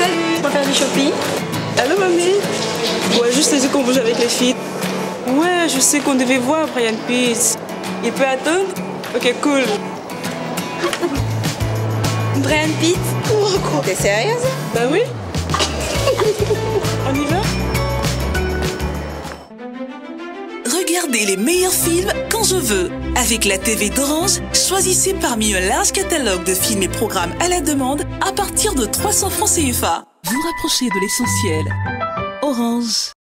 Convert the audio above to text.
seule pour faire du shopping. Allô mamie? Ouais, juste les yeux qu'on bouge avec les filles. Ouais, je sais qu'on devait voir Brian Pitts. Il peut attendre? Ok, cool. Brian Pitt? Oh, quoi? T'es sérieuse? Bah oui. On y va? Regardez les meilleurs films quand je veux. Avec la TV d'Orange, choisissez parmi un large catalogue de films et programmes à la demande à partir de 300 francs CFA. Vous rapprochez de l'essentiel. Orange.